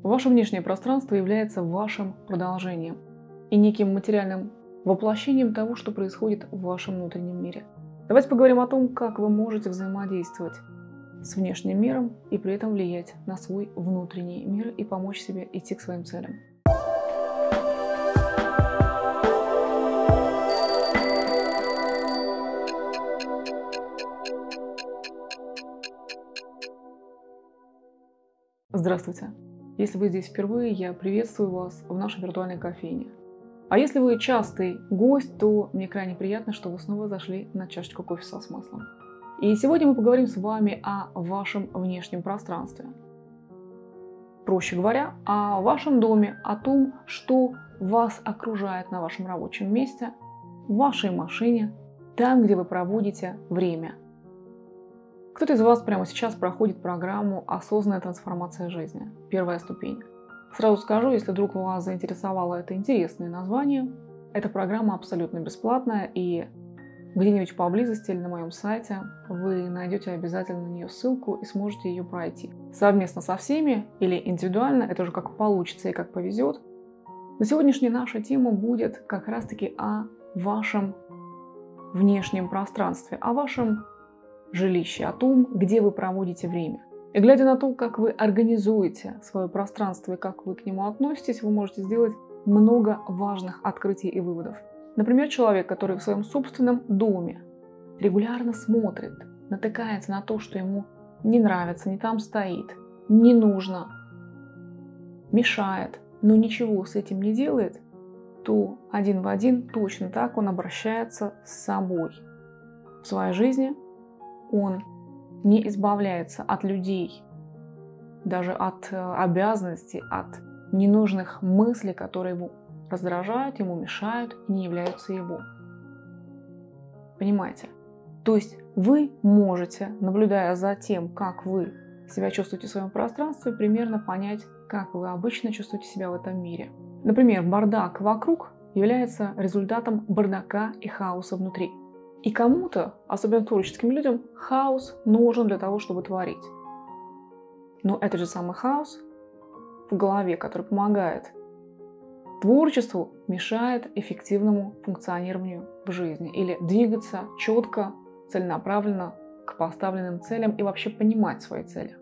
Ваше внешнее пространство является вашим продолжением и неким материальным воплощением того, что происходит в вашем внутреннем мире. Давайте поговорим о том, как вы можете взаимодействовать с внешним миром и при этом влиять на свой внутренний мир и помочь себе идти к своим целям. Здравствуйте! Если вы здесь впервые, я приветствую вас в нашей виртуальной кофейне. А если вы частый гость, то мне крайне приятно, что вы снова зашли на чашечку кофе со смыслом. И сегодня мы поговорим с вами о вашем внешнем пространстве. Проще говоря, о вашем доме, о том, что вас окружает на вашем рабочем месте, в вашей машине, там, где вы проводите время. Кто-то из вас прямо сейчас проходит программу «Осознанная трансформация жизни». Первая ступень. Сразу скажу, если вдруг вас заинтересовало это интересное название, эта программа абсолютно бесплатная, и где-нибудь поблизости или на моем сайте вы найдете обязательно на нее ссылку и сможете ее пройти. Совместно со всеми или индивидуально, это уже как получится и как повезет. Но сегодняшняя наша тема будет как раз-таки о вашем внешнем пространстве, о вашем жилище, о том, где вы проводите время. И глядя на то, как вы организуете свое пространство и как вы к нему относитесь, вы можете сделать много важных открытий и выводов. Например, человек, который в своем собственном доме регулярно смотрит, натыкается на то, что ему не нравится, не там стоит, не нужно, мешает, но ничего с этим не делает, то один в один точно так он обращается с собой в своей жизни. Он не избавляется от людей, даже от обязанностей, от ненужных мыслей, которые его раздражают, ему мешают и не являются его. Понимаете? То есть вы можете, наблюдая за тем, как вы себя чувствуете в своем пространстве, примерно понять, как вы обычно чувствуете себя в этом мире. Например, бардак вокруг является результатом бардака и хаоса внутри. И кому-то, особенно творческим людям, хаос нужен для того, чтобы творить. Но этот же самый хаос в голове, который помогает творчеству, мешает эффективному функционированию в жизни. Или двигаться четко, целенаправленно к поставленным целям и вообще понимать свои цели.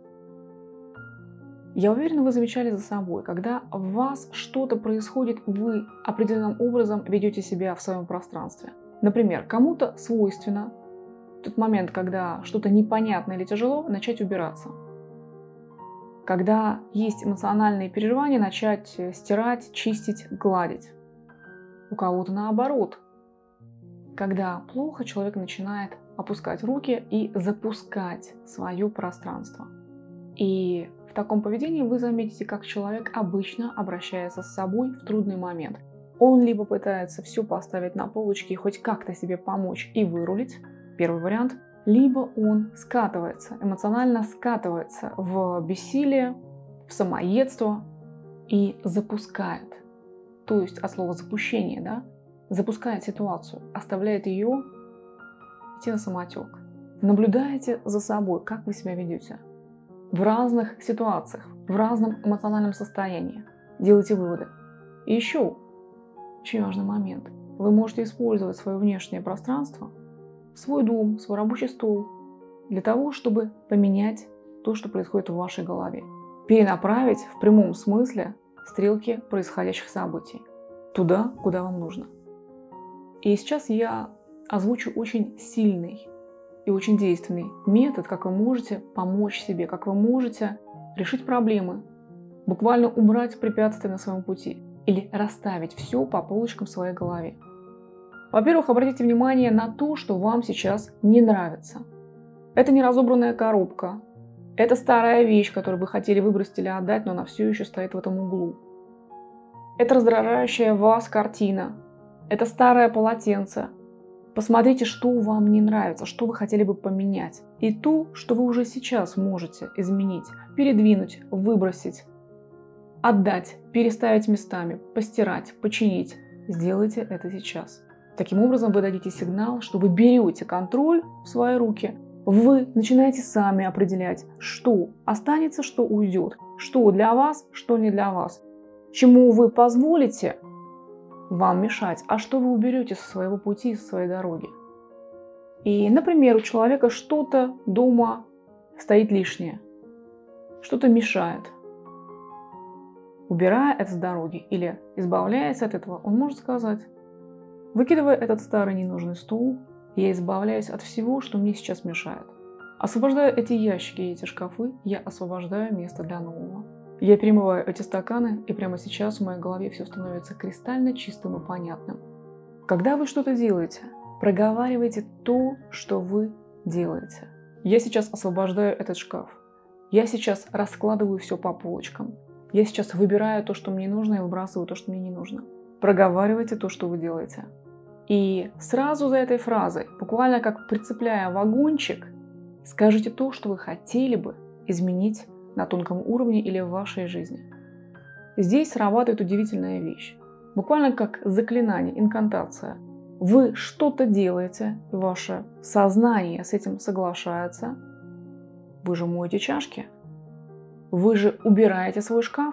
Я уверена, вы замечали за собой, когда в вас что-то происходит, вы определенным образом ведете себя в своем пространстве. Например, кому-то свойственно в тот момент, когда что-то непонятно или тяжело, начать убираться. Когда есть эмоциональные переживания, начать стирать, чистить, гладить. У кого-то наоборот. Когда плохо, человек начинает опускать руки и запускать свое пространство. И в таком поведении вы заметите, как человек обычно обращается с собой в трудный момент. Он либо пытается все поставить на полочки и хоть как-то себе помочь и вырулить, первый вариант, либо он скатывается, эмоционально скатывается в бессилие, в самоедство и запускает. То есть от слова запущение, да? Запускает ситуацию, оставляет ее идти на самотек. Наблюдаете за собой, как вы себя ведете в разных ситуациях, в разном эмоциональном состоянии. Делайте выводы. И еще очень важный момент. Вы можете использовать свое внешнее пространство, свой дом, свой рабочий стол для того, чтобы поменять то, что происходит в вашей голове. Перенаправить в прямом смысле стрелки происходящих событий туда, куда вам нужно. И сейчас я озвучу очень сильный и очень действенный метод, как вы можете помочь себе, как вы можете решить проблемы, буквально убрать препятствия на своем пути. Или расставить все по полочкам в своей голове. Во-первых, обратите внимание на то, что вам сейчас не нравится. Это не разобранная коробка. Это старая вещь, которую вы хотели выбросить или отдать, но она все еще стоит в этом углу. Это раздражающая вас картина. Это старое полотенце. Посмотрите, что вам не нравится, что вы хотели бы поменять. И то, что вы уже сейчас можете изменить, передвинуть, выбросить. Отдать, переставить местами, постирать, починить. Сделайте это сейчас. Таким образом, вы дадите сигнал, что вы берете контроль в свои руки. Вы начинаете сами определять, что останется, что уйдет. что для вас, что не для вас. Чему вы позволите вам мешать, а что вы уберете со своего пути, со своей дороги. И, например, у человека что-то дома стоит лишнее, что-то мешает. Убирая это с дороги или избавляясь от этого, он может сказать: выкидывая этот старый ненужный стул, я избавляюсь от всего, что мне сейчас мешает. Освобождая эти ящики и эти шкафы, я освобождаю место для нового. Я перемываю эти стаканы, и прямо сейчас в моей голове все становится кристально чистым и понятным. Когда вы что-то делаете, проговаривайте то, что вы делаете. Я сейчас освобождаю этот шкаф. Я сейчас раскладываю все по полочкам. Я сейчас выбираю то, что мне нужно, и выбрасываю то, что мне не нужно. Проговаривайте то, что вы делаете. И сразу за этой фразой, буквально как прицепляя вагончик, скажите то, что вы хотели бы изменить на тонком уровне или в вашей жизни. Здесь срабатывает удивительная вещь. Буквально как заклинание, инкантация. Вы что-то делаете, ваше сознание с этим соглашается. Вы же моете чашки. Вы же убираете свой шкаф.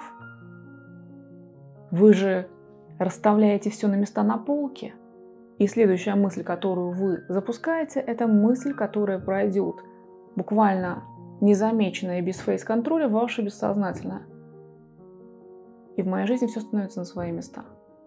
Вы же расставляете все на места на полке. И следующая мысль, которую вы запускаете, это мысль, которая пройдет буквально незамеченная без фейс-контроля в ваше бессознательное. И в моей жизни все становится на свои места.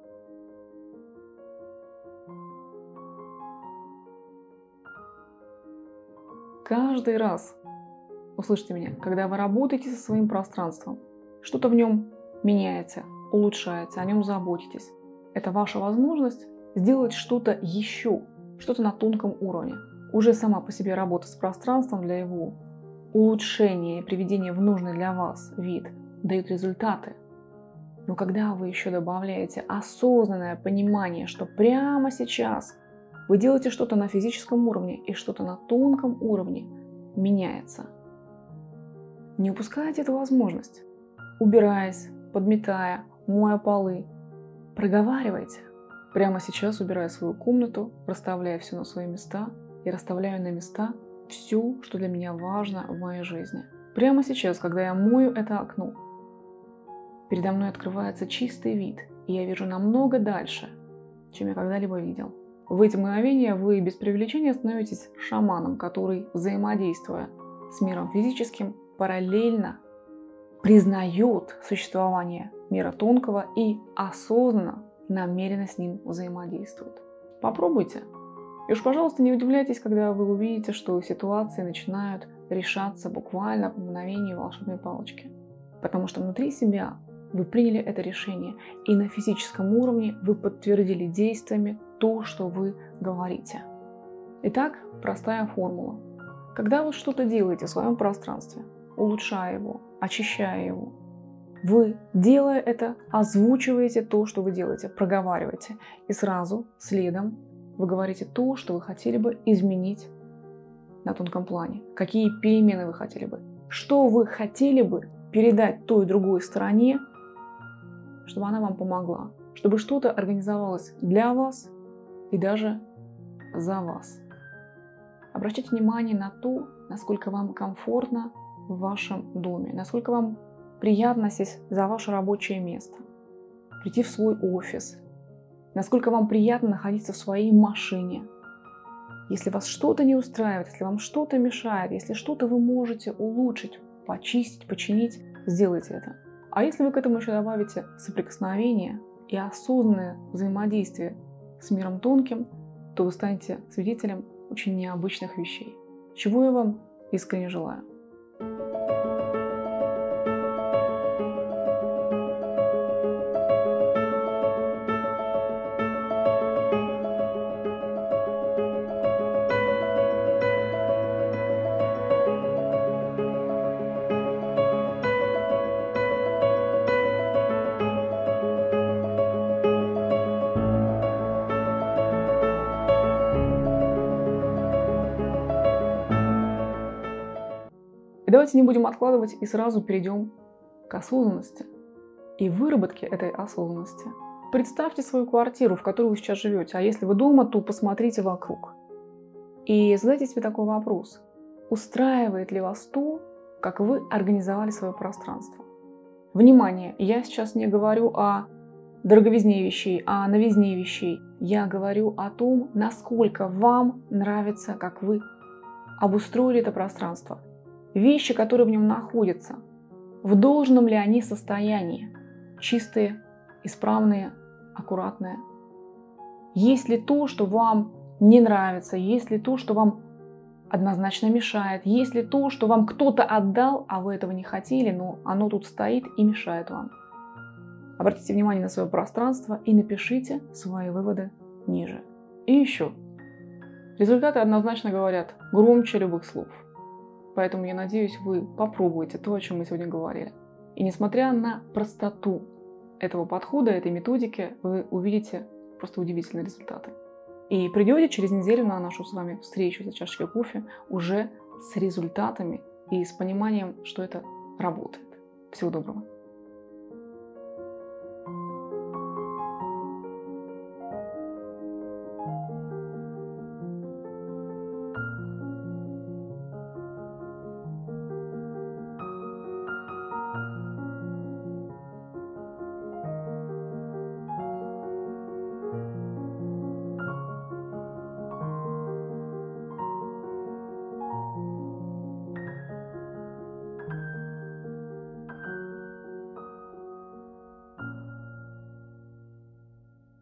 Каждый раз, услышьте меня, когда вы работаете со своим пространством, что-то в нем меняете, улучшаете, о нем заботитесь, это ваша возможность сделать что-то еще, что-то на тонком уровне. Уже сама по себе работа с пространством для его улучшения и приведения в нужный для вас вид дает результаты. Но когда вы еще добавляете осознанное понимание, что прямо сейчас вы делаете что-то на физическом уровне и что-то на тонком уровне меняется, не упускайте эту возможность. Убираясь, подметая, моя полы, проговаривайте. Прямо сейчас, убирая свою комнату, расставляя все на свои места, и расставляю на места все, что для меня важно в моей жизни. Прямо сейчас, когда я мою это окно, передо мной открывается чистый вид, и я вижу намного дальше, чем я когда-либо видел. В эти мгновения вы без преувеличения становитесь шаманом, который, взаимодействуя с миром физическим, параллельно признает существование мира тонкого и осознанно, намеренно с ним взаимодействует. Попробуйте. И уж, пожалуйста, не удивляйтесь, когда вы увидите, что ситуации начинают решаться буквально по мгновению волшебной палочки. Потому что внутри себя вы приняли это решение, и на физическом уровне вы подтвердили действиями то, что вы говорите. Итак, простая формула. Когда вы что-то делаете в своем пространстве, улучшая его, очищая его, вы, делая это, озвучиваете то, что вы делаете, проговариваете. И сразу, следом, вы говорите то, что вы хотели бы изменить на тонком плане. Какие перемены вы хотели бы. Что вы хотели бы передать той и другой стороне, чтобы она вам помогла. Чтобы что-то организовалось для вас и даже за вас. Обращайте внимание на то, насколько вам комфортно в вашем доме, насколько вам приятно сесть за ваше рабочее место, прийти в свой офис, насколько вам приятно находиться в своей машине. Если вас что-то не устраивает, если вам что-то мешает, если что-то вы можете улучшить, почистить, починить, сделайте это. А если вы к этому еще добавите соприкосновение и осознанное взаимодействие с миром тонким, то вы станете свидетелем очень необычных вещей, чего я вам искренне желаю. И давайте не будем откладывать и сразу перейдем к осознанности и выработке этой осознанности. Представьте свою квартиру, в которой вы сейчас живете, а если вы дома, то посмотрите вокруг. И задайте себе такой вопрос. Устраивает ли вас то, как вы организовали свое пространство? Внимание, я сейчас не говорю о дороговизне вещей, о новизне вещей. Я говорю о том, насколько вам нравится, как вы обустроили это пространство. Вещи, которые в нем находятся, в должном ли они состоянии? Чистые, исправные, аккуратные. Есть ли то, что вам не нравится? Есть ли то, что вам однозначно мешает? Есть ли то, что вам кто-то отдал, а вы этого не хотели, но оно тут стоит и мешает вам? Обратите внимание на свое пространство и напишите свои выводы ниже. И еще. Результаты однозначно говорят громче любых слов. Поэтому я надеюсь, вы попробуете то, о чем мы сегодня говорили. И несмотря на простоту этого подхода, этой методики, вы увидите просто удивительные результаты. И придете через неделю на нашу с вами встречу за чашечкой кофе уже с результатами и с пониманием, что это работает. Всего доброго!